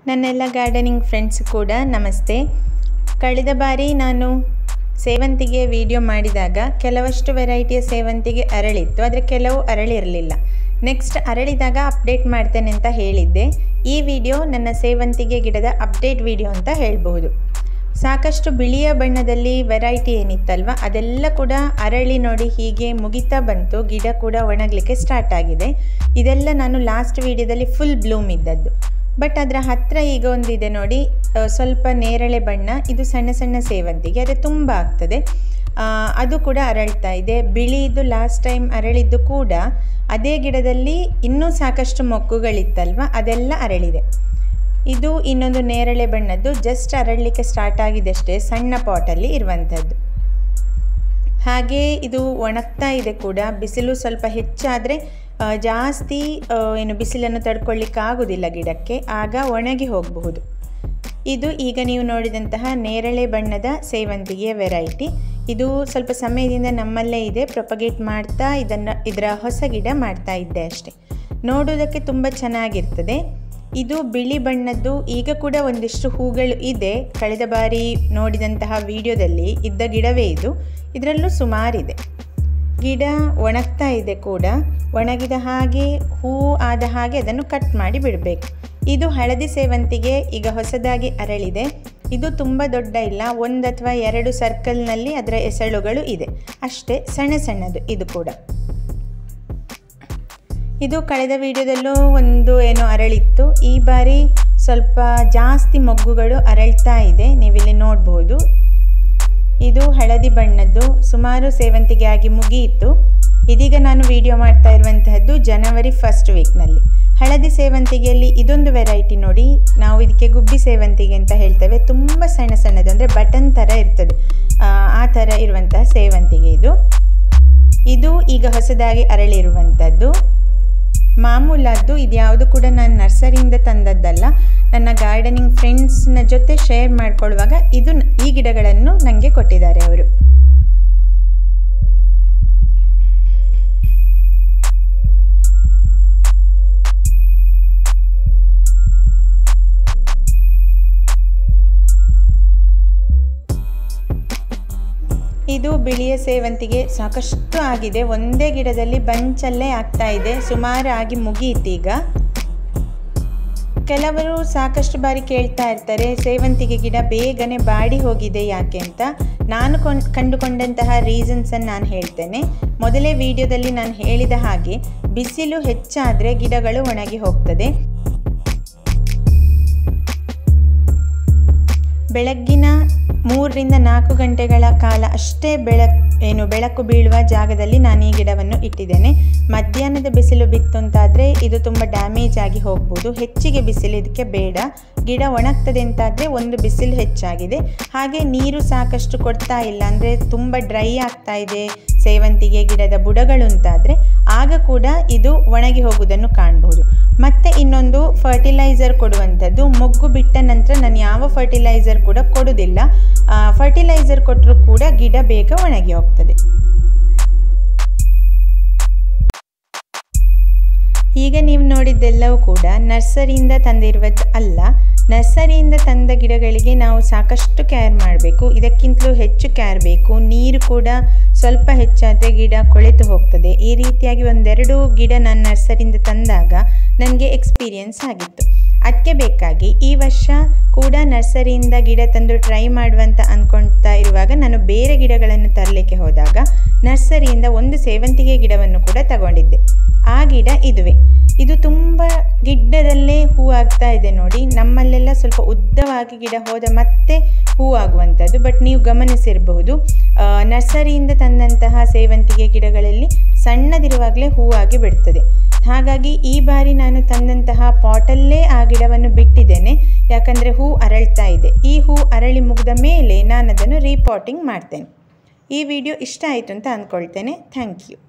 ನನ್ನೆಲ್ಲ gardening friends ಕೂಡ ನಮಸ್ತೆ. ಕಳೆದ ಬಾರಿ ನಾನು ಸೇವಂತಿಗೆ ವಿಡಿಯೋ ಮಾಡಿದಾಗ ಕೆಲವಷ್ಟು ವೆರೈಟಿಯ ಸೇವಂತಿಗೆ ಅರಳಿತ್ತು, ಆದರೆ ಕೆಲವು ಅರಳಿರಲಿಲ್ಲ. ನೆಕ್ಸ್ಟ್ ಅರಳಿದಾಗ ಅಪ್ಡೇಟ್ ಮಾಡ್ತೇನೆ ಅಂತ ಹೇಳಿದ್ದೆ. ಈ ವಿಡಿಯೋ ನನ್ನ ಸೇವಂತಿಗೆ ಗಿಡದ ಅಪ್ಡೇಟ್ ವಿಡಿಯೋ ಅಂತ ಹೇಳ್ಬೋದು. ಸಾಕಷ್ಟು ಬಿಳಿಯ ಬಣ್ಣದಲ್ಲಿ ವೆರೈಟಿ ಏನಿತ್ತಲ್ವ ಅದೆಲ್ಲ ಕೂಡ ಅರಳಿ ನೋಡಿ ಹೀಗೆ ಮುಗಿತಾ ಬಂತು. ಗಿಡ ಕೂಡ ಒಣಗಲಿಕ್ಕೆ ಸ್ಟಾರ್ಟ್ ಆಗಿದೆ. ಇದೆಲ್ಲ ನಾನು ಲಾಸ್ಟ್ ವಿಡಿಯೋದಲ್ಲಿ ಫುಲ್ ಬ್ಲೂಮ್ ಇದ್ದದ್ದು. ಬಟ್ ಅದರ ಹತ್ತಿರ ಈಗ ಒಂದಿದೆ ನೋಡಿ, ಸ್ವಲ್ಪ ನೇರಳೆ ಬಣ್ಣ. ಇದು ಸಣ್ಣ ಸಣ್ಣ ಸೇವಂತಿಗೆ, ಅದು ತುಂಬ ಆಗ್ತದೆ. ಅದು ಕೂಡ ಅರಳ್ತಾ ಇದೆ. ಬಿಳಿದು ಲಾಸ್ಟ್ ಟೈಮ್ ಅರಳಿದ್ದು ಕೂಡ ಅದೇ ಗಿಡದಲ್ಲಿ ಇನ್ನೂ ಸಾಕಷ್ಟು ಮೊಗ್ಗುಗಳಿತ್ತಲ್ವ ಅದೆಲ್ಲ ಅರಳಿದೆ. ಇದು ಇನ್ನೊಂದು ನೇರಳೆ ಬಣ್ಣದ್ದು, ಜಸ್ಟ್ ಅರಳಲಿಕ್ಕೆ ಸ್ಟಾರ್ಟ್ ಆಗಿದೆ ಅಷ್ಟೇ, ಸಣ್ಣ ಪಾಟಲ್ಲಿ ಇರುವಂಥದ್ದು. ಹಾಗೆ ಇದು ಒಣಗ್ತಾ ಇದೆ ಕೂಡ. ಬಿಸಿಲು ಸ್ವಲ್ಪ ಹೆಚ್ಚಾದರೆ ಜಾಸ್ತಿ ಏನು ಬಿಸಿಲನ್ನು ತಡ್ಕೊಳ್ಳಿಕ್ಕೆ ಆಗೋದಿಲ್ಲ ಗಿಡಕ್ಕೆ, ಆಗ ಒಣಗಿ ಹೋಗಬಹುದು. ಇದು ಈಗ ನೀವು ನೋಡಿದಂತಹ ನೇರಳೆ ಬಣ್ಣದ ಸೇವಂತಿಗೆಯ ವೆರೈಟಿ. ಇದು ಸ್ವಲ್ಪ ಸಮಯದಿಂದ ನಮ್ಮಲ್ಲೇ ಇದೆ, ಪ್ರೊಪಗೇಟ್ ಮಾಡ್ತಾ ಇದರ ಹೊಸ ಗಿಡ ಮಾಡ್ತಾ ಇದ್ದೆ ಅಷ್ಟೆ. ನೋಡೋದಕ್ಕೆ ತುಂಬ ಚೆನ್ನಾಗಿರ್ತದೆ. ಇದು ಬಿಳಿ ಬಣ್ಣದ್ದು. ಈಗ ಕೂಡ ಒಂದಿಷ್ಟು ಹೂಗಳು ಇದೆ. ಕಳೆದ ಬಾರಿ ನೋಡಿದಂತಹ ವಿಡಿಯೋದಲ್ಲಿ ಇದ್ದ ಗಿಡವೇ ಇದು. ಇದರಲ್ಲೂ ಸುಮಾರಿದೆ. ಗಿಡ ಒಣಗ್ತಾ ಇದೆ ಕೂಡ. ಒಣಗಿದ ಹಾಗೆ ಹೂವು ಆದ ಹಾಗೆ ಅದನ್ನು ಕಟ್ ಮಾಡಿ ಬಿಡಬೇಕು. ಇದು ಹಳದಿ ಸೇವಂತಿಗೆ ಈಗ ಹೊಸದಾಗಿ ಅರಳಿದೆ. ಇದು ತುಂಬ ದೊಡ್ಡ ಇಲ್ಲ, 1 ಅಥವಾ 2 ಸರ್ಕಲ್ನಲ್ಲಿ ಅದರ ಎಸಳುಗಳು ಇದೆ ಅಷ್ಟೇ, ಸಣ್ಣ ಸಣ್ಣದು. ಇದು ಕೂಡ ಇದು ಕಳೆದ ವಿಡಿಯೋದಲ್ಲೂ ಒಂದು ಏನೋ ಅರಳಿತ್ತು. ಈ ಬಾರಿ ಸ್ವಲ್ಪ ಜಾಸ್ತಿ ಮೊಗ್ಗುಗಳು ಅರಳ್ತಾ ಇದೆ, ನೀವಿಲ್ಲಿ ನೋಡ್ಬೋದು. ಇದು ಹಳದಿ ಬಣ್ಣದ್ದು. ಸುಮಾರು ಸೇವಂತಿಗೆ ಆಗಿ ಮುಗಿಯಿತು. ಇದೀಗ ನಾನು ವಿಡಿಯೋ ಮಾಡ್ತಾ ಇರುವಂತಹದ್ದು ಜನವರಿ 1st ವೀಕ್ನಲ್ಲಿ. ಹಳದಿ ಸೇವಂತಿಗೆಯಲ್ಲಿ ಇದೊಂದು ವೆರೈಟಿ ನೋಡಿ, ನಾವು ಇದಕ್ಕೆ ಗುಬ್ಬಿ ಸೇವಂತಿಗೆ ಅಂತ ಹೇಳ್ತೇವೆ. ತುಂಬ ಸಣ್ಣ ಸಣ್ಣದು, ಅಂದರೆ ಬಟನ್ ಥರ ಇರ್ತದೆ, ಆ ಥರ ಇರುವಂತಹ ಸೇವಂತಿಗೆ ಇದು. ಇದು ಈಗ ಹೊಸದಾಗಿ ಅರಳಿರುವಂಥದ್ದು. ಮಾಮೂಲಾದ್ದು. ಇದು ಯಾವುದು ಕೂಡ ನಾನು ನರ್ಸರಿಯಿಂದ ತಂದದ್ದಲ್ಲ. ನನ್ನ ಗಾರ್ಡನಿಂಗ್ ಫ್ರೆಂಡ್ಸ್ನ ಜೊತೆ ಶೇರ್ ಮಾಡ್ಕೊಳ್ಳುವಾಗ ಈ ಗಿಡಗಳನ್ನು ನನಗೆ ಕೊಟ್ಟಿದ್ದಾರೆ ಅವರು. ಇದು ಬಿಳಿಯ ಸೇವಂತಿಗೆ ಸಾಕಷ್ಟು ಆಗಿದೆ. ಒಂದೇ ಗಿಡದಲ್ಲಿ ಬಂಚಲ್ಲೇ ಆಗ್ತಾ ಇದೆ. ಸುಮಾರು ಆಗಿ ಮುಗಿಯಿತೀಗ. ಕೆಲವರು ಸಾಕಷ್ಟು ಬಾರಿ ಕೇಳ್ತಾ ಇರ್ತಾರೆ, ಸೇವಂತಿಗೆ ಗಿಡ ಬೇಗನೆ ಬಾಡಿ ಹೋಗಿದೆ ಯಾಕೆ ಅಂತ. ನಾನು ಕಂಡುಕೊಂಡಂತಹ ರೀಸನ್ಸನ್ನು ನಾನು ಹೇಳ್ತೇನೆ. ಮೊದಲೇ ವಿಡಿಯೋದಲ್ಲಿ ನಾನು ಹೇಳಿದ ಹಾಗೆ ಬಿಸಿಲು ಹೆಚ್ಚಾದರೆ ಗಿಡಗಳು ಒಣಗಿ ಹೋಗ್ತದೆ. ಬೆಳಗ್ಗಿನ 3 ರಿಂದ 4 ಗಂಟೆಗಳ ಕಾಲ ಅಷ್ಟೇ ಬೆಳಕು ಬೀಳುವ ಜಾಗದಲ್ಲಿ ನಾನು ಈ ಗಿಡವನ್ನು ಇಟ್ಟಿದ್ದೇನೆ. ಮಧ್ಯಾಹ್ನದ ಬಿಸಿಲು ಬಿತ್ತು ಅಂತಾದರೆ ಇದು ತುಂಬ ಡ್ಯಾಮೇಜ್ ಆಗಿ ಹೋಗ್ಬೋದು. ಹೆಚ್ಚಿಗೆ ಬಿಸಿಲು ಇದಕ್ಕೆ ಬೇಡ. ಗಿಡ ಒಣಗ್ತದೆ ಅಂತಾದರೆ ಒಂದು ಬಿಸಿಲು ಹೆಚ್ಚಾಗಿದೆ. ಹಾಗೆ ನೀರು ಸಾಕಷ್ಟು ಕೊಡ್ತಾ ಇಲ್ಲ, ಅಂದರೆ ತುಂಬ ಡ್ರೈ ಆಗ್ತಾ ಇದೆ ಸೇವಂತಿಗೆ ಗಿಡದ ಬುಡಗಳು ಅಂತಾದರೆ ಆಗ ಕೂಡ ಇದು ಒಣಗಿ ಹೋಗುವುದನ್ನು ಕಾಣಬಹುದು. ಮತ್ತು ಇನ್ನೊಂದು ಫರ್ಟಿಲೈಸರ್ ಕೊಡುವಂಥದ್ದು. ಮೊಗ್ಗು ಬಿಟ್ಟ ನಂತರ ನಾನು ಯಾವ ಫರ್ಟಿಲೈಸರ್ ಕೂಡ ಕೊಡುವುದಿಲ್ಲ. ಫರ್ಟಿಲೈಸರ್ ಕೊಟ್ಟರೂ ಕೂಡ ಗಿಡ ಬೇಗ ಒಣಗಿ ಹೋಗ್ತದೆ. ಈಗ ನೀವು ನೋಡಿದ್ದೆಲ್ಲವೂ ಕೂಡ ನರ್ಸರಿಯಿಂದ ತಂದಿರುವುದು ಅಲ್ಲ. ನರ್ಸರಿಯಿಂದ ತಂದ ಗಿಡಗಳಿಗೆ ನಾವು ಸಾಕಷ್ಟು ಕೇರ್ ಮಾಡಬೇಕು. ಇದಕ್ಕಿಂತಲೂ ಹೆಚ್ಚು ಕೇರ್ ಬೇಕು. ನೀರು ಕೂಡ ಸ್ವಲ್ಪ ಹೆಚ್ಚಾದರೆ ಗಿಡ ಕೊಳೆತು ಹೋಗ್ತದೆ. ಈ ರೀತಿಯಾಗಿ 1-2 ಗಿಡ ನಾನು ನರ್ಸರಿಯಿಂದ ತಂದಾಗ ನನಗೆ ಎಕ್ಸ್ಪೀರಿಯನ್ಸ್ ಆಗಿತ್ತು. ಅದಕ್ಕೆ ಬೇಕಾಗಿ ಈ ವರ್ಷ ಕೂಡ ನರ್ಸರಿಯಿಂದ ಗಿಡ ತಂದು ಟ್ರೈ ಮಾಡುವಂತ ಅಂದ್ಕೊಳ್ತಾ ಇರುವಾಗ ನಾನು ಬೇರೆ ಗಿಡಗಳನ್ನು ತರಲಿಕ್ಕೆ ಹೋದಾಗ ನರ್ಸರಿಯಿಂದ ಒಂದು ಸೇವಂತಿಗೆ ಗಿಡವನ್ನು ಕೂಡ ತಗೊಂಡಿದ್ದೆ. ಆ ಗಿಡ ಇದುವೇ. ಇದು ತುಂಬ ಗಿಡ್ಡದಲ್ಲೇ ಹೂ ಆಗ್ತಾ ಇದೆ ನೋಡಿ. ನಮ್ಮಲ್ಲೆಲ್ಲ ಸ್ವಲ್ಪ ಉದ್ದವಾಗಿ ಗಿಡ ಹೋದ ಮತ್ತೆ ಹೂ ಆಗುವಂಥದ್ದು. ಬಟ್ ನೀವು ಗಮನಿಸಿರಬಹುದು, ನರ್ಸರಿಯಿಂದ ತಂದಂತಹ ಸೇವಂತಿಗೆ ಗಿಡಗಳಲ್ಲಿ ಸಣ್ಣದಿರುವಾಗಲೇ ಹೂವಾಗಿ ಬಿಡ್ತದೆ. ಹಾಗಾಗಿ ಈ ಬಾರಿ ನಾನು ತಂದಂತಹ ಪಾಟಲ್ಲೇ ಆ ಗಿಡವನ್ನು ಬಿಟ್ಟಿದ್ದೇನೆ, ಯಾಕಂದರೆ ಹೂ ಅರಳ್ತಾ ಇದೆ. ಈ ಹೂ ಅರಳಿ ಮುಗಿದ ಮೇಲೆ ನಾನು ಅದನ್ನು ರೀಪಾಟಿಂಗ್ ಮಾಡ್ತೇನೆ. ಈ ವಿಡಿಯೋ ಇಷ್ಟ ಆಯಿತು ಅಂತ ಅಂದ್ಕೊಳ್ತೇನೆ. Thank you.